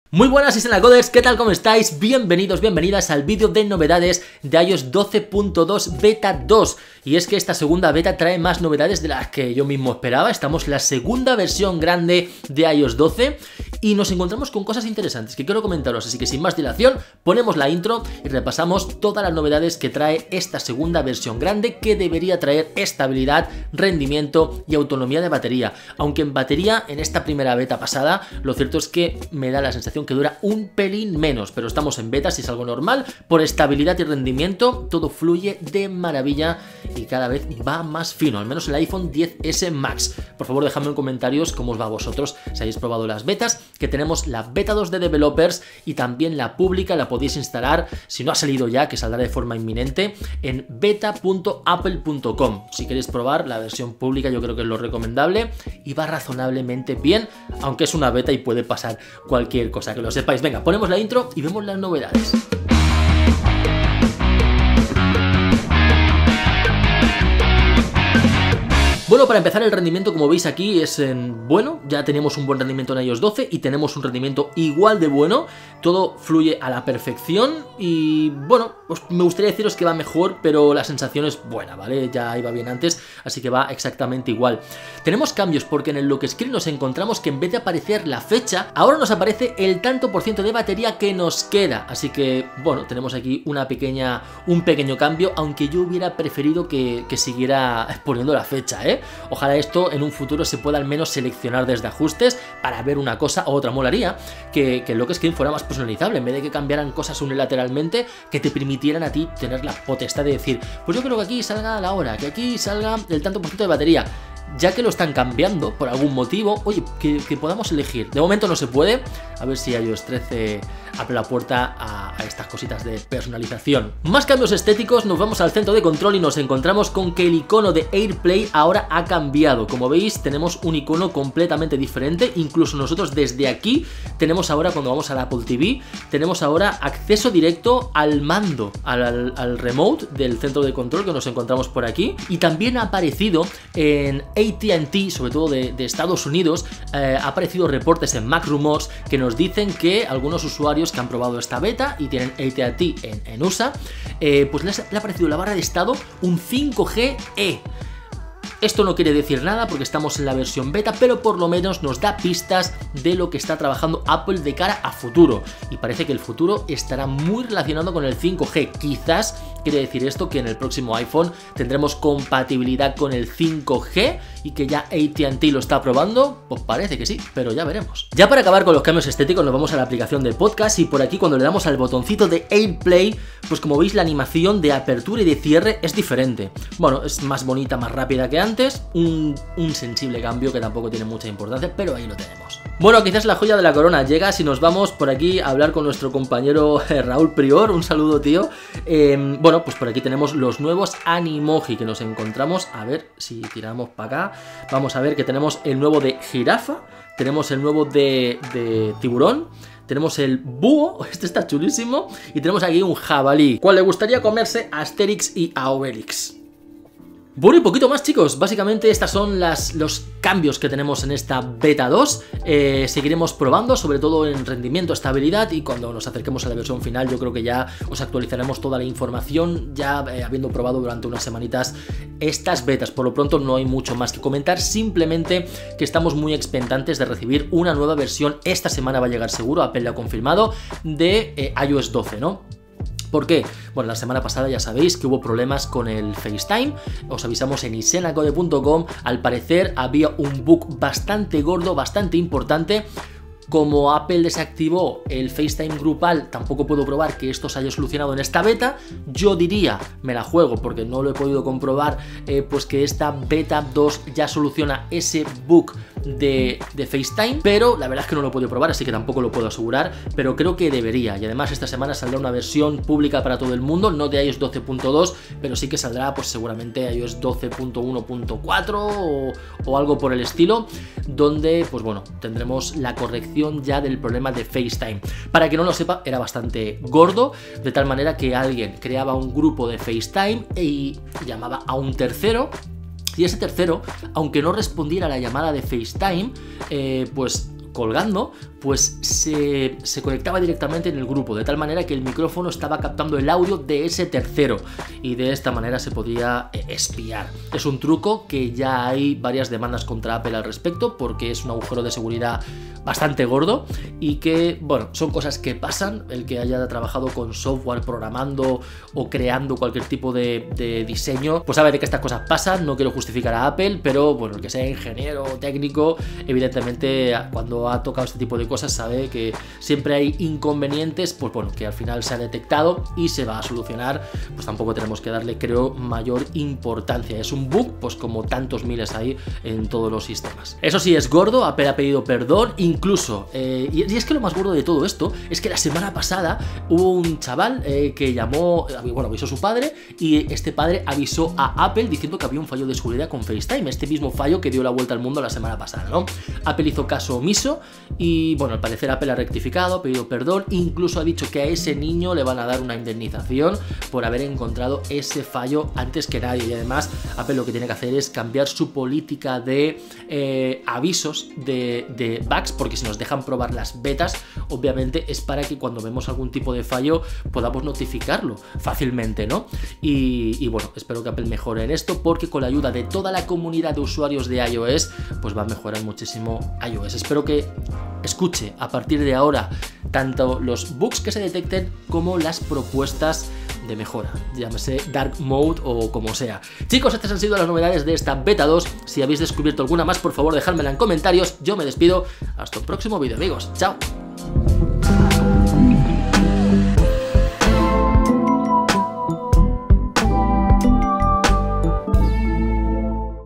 Muy buenas Coders, ¿qué tal? ¿Cómo estáis? Bienvenidos, bienvenidas al vídeo de novedades de iOS 12.2 Beta 2. Y es que esta segunda beta trae más novedades de las que yo mismo esperaba. Estamos en la segunda versión grande de iOS 12 y nos encontramos con cosas interesantes que quiero comentaros. Así que sin más dilación, ponemos la intro y repasamos todas las novedades que trae esta segunda versión grande, que debería traer estabilidad, rendimiento y autonomía de batería. Aunque en batería, en esta primera beta pasada, lo cierto es que me da la sensación que dura un pelín menos, pero estamos en beta, si es algo normal. Por estabilidad y rendimiento todo fluye de maravilla y cada vez va más fino, al menos el iPhone XS Max. Por favor, dejadme en comentarios cómo os va a vosotros si habéis probado las betas, que tenemos la beta 2 de developers y también la pública. La podéis instalar, si no ha salido ya, que saldrá de forma inminente, en beta.apple.com. Si queréis probar la versión pública, yo creo que es lo recomendable y va razonablemente bien, aunque es una beta y puede pasar cualquier cosa, que lo sepáis. Venga, ponemos la intro y vemos las novedades. Bueno, para empezar, el rendimiento, como veis aquí, es bueno. Ya tenemos un buen rendimiento en iOS 12 y tenemos un rendimiento igual de bueno. Todo fluye a la perfección y, bueno, pues me gustaría deciros que va mejor, pero la sensación es buena, ¿vale? Ya iba bien antes, así que va exactamente igual. Tenemos cambios porque en el lock screen nos encontramos que en vez de aparecer la fecha, ahora nos aparece el tanto por ciento de batería que nos queda. Así que, bueno, tenemos aquí un pequeño cambio, aunque yo hubiera preferido que siguiera poniendo la fecha, ¿eh? Ojalá esto en un futuro se pueda al menos seleccionar desde ajustes para ver una cosa u otra. Molaría que el lock screen fuera más personalizable, en vez de que cambiaran cosas unilateralmente, que te permitieran a ti tener la potestad de decir, pues yo creo que aquí salga la hora, que aquí salga el tanto por ciento de batería. Ya que lo están cambiando por algún motivo, oye, que podamos elegir. De momento no se puede. A ver si iOS 13 abre la puerta a estas cositas de personalización. Más cambios estéticos, nos vamos al centro de control y nos encontramos con que el icono de AirPlay ahora ha cambiado. Como veis, tenemos un icono completamente diferente. Incluso nosotros desde aquí tenemos ahora, cuando vamos al Apple TV, tenemos ahora acceso directo al mando, al remote del centro de control que nos encontramos por aquí. Y también ha aparecido en AT&T, sobre todo de Estados Unidos, ha aparecido reportes en Mac Rumors que nos dicen que algunos usuarios que han probado esta beta y tienen AT&T en USA, pues le ha aparecido la barra de estado un 5G-E. Esto no quiere decir nada porque estamos en la versión beta, pero por lo menos nos da pistas de lo que está trabajando Apple de cara a futuro. Y parece que el futuro estará muy relacionado con el 5G. Quizás quiere decir esto que en el próximo iPhone tendremos compatibilidad con el 5G y que ya AT&T lo está probando. Pues parece que sí, pero ya veremos. Ya para acabar con los cambios estéticos nos vamos a la aplicación de podcast y por aquí cuando le damos al botoncito de AirPlay, pues como veis la animación de apertura y de cierre es diferente. Bueno, es más bonita, más rápida que antes, un sensible cambio que tampoco tiene mucha importancia, pero ahí lo tenemos. Bueno, quizás la joya de la corona llega si nos vamos por aquí a hablar con nuestro compañero Raúl Prior. Un saludo, tío. Bueno, pues por aquí tenemos los nuevos Animoji que nos encontramos. A ver si tiramos para acá. Vamos a ver que tenemos el nuevo de jirafa, tenemos el nuevo de tiburón, tenemos el búho, este está chulísimo, y tenemos aquí un jabalí. ¿Cuál le gustaría comerse a Asterix y a Obelix? Bueno, y poquito más, chicos. Básicamente estos son los cambios que tenemos en esta beta 2. Seguiremos probando, sobre todo en rendimiento, estabilidad, y cuando nos acerquemos a la versión final yo creo que ya os actualizaremos toda la información, ya habiendo probado durante unas semanitas estas betas. Por lo pronto no hay mucho más que comentar, simplemente que estamos muy expectantes de recibir una nueva versión. Esta semana va a llegar seguro, Apple lo ha confirmado, de iOS 12, ¿no? ¿Por qué? Bueno, la semana pasada ya sabéis que hubo problemas con el FaceTime, os avisamos en isenacode.com, al parecer había un bug bastante gordo, bastante importante. Como Apple desactivó el FaceTime grupal, tampoco puedo probar que esto se haya solucionado en esta beta. Yo diría, me la juego porque no lo he podido comprobar, pues que esta beta 2 ya soluciona ese bug de FaceTime, pero la verdad es que no lo he podido probar, así que tampoco lo puedo asegurar, pero creo que debería. Y además esta semana saldrá una versión pública para todo el mundo, no de iOS 12.2, pero sí que saldrá pues seguramente iOS 12.1.4 o algo por el estilo, donde pues bueno, tendremos la corrección ya del problema de FaceTime. Para que no lo sepa, era bastante gordo, de tal manera que alguien creaba un grupo de FaceTime y llamaba a un tercero, y ese tercero, aunque no respondiera a la llamada de FaceTime, pues colgando, pues se conectaba directamente en el grupo, de tal manera que el micrófono estaba captando el audio de ese tercero y de esta manera se podía espiar. Es un truco que ya hay varias demandas contra Apple al respecto, porque es un agujero de seguridad bastante gordo y que, bueno, son cosas que pasan. El que haya trabajado con software, programando o creando cualquier tipo de diseño, pues sabe de que estas cosas pasan. No quiero justificar a Apple, pero bueno, el que sea ingeniero o técnico, evidentemente cuando ha tocado este tipo de cosas sabe que siempre hay inconvenientes, pues bueno, que al final se ha detectado y se va a solucionar. Pues tampoco tenemos que darle, creo, mayor importancia. Es un bug, pues como tantos miles hay en todos los sistemas. Eso sí, es gordo. Apple ha pedido perdón, incluso, y es que lo más gordo de todo esto es que la semana pasada hubo un chaval que llamó, bueno, avisó a su padre, y este padre avisó a Apple diciendo que había un fallo de seguridad con FaceTime, este mismo fallo que dio la vuelta al mundo la semana pasada, ¿no? Apple hizo caso omiso y, bueno, al parecer Apple ha rectificado, ha pedido perdón, incluso ha dicho que a ese niño le van a dar una indemnización por haber encontrado ese fallo antes que nadie. Y además Apple lo que tiene que hacer es cambiar su política de avisos de bugs, porque si nos dejan probar las betas, obviamente es para que cuando vemos algún tipo de fallo podamos notificarlo fácilmente, ¿no? Y bueno, espero que Apple mejore en esto, porque con la ayuda de toda la comunidad de usuarios de iOS, pues va a mejorar muchísimo iOS. Espero que escuche a partir de ahora tanto los bugs que se detecten como las propuestas de mejora, llámese Dark Mode o como sea. Chicos, estas han sido las novedades de esta beta 2. Si habéis descubierto alguna más, por favor dejádmela en comentarios. Yo me despido, hasta un próximo vídeo, amigos. Chao.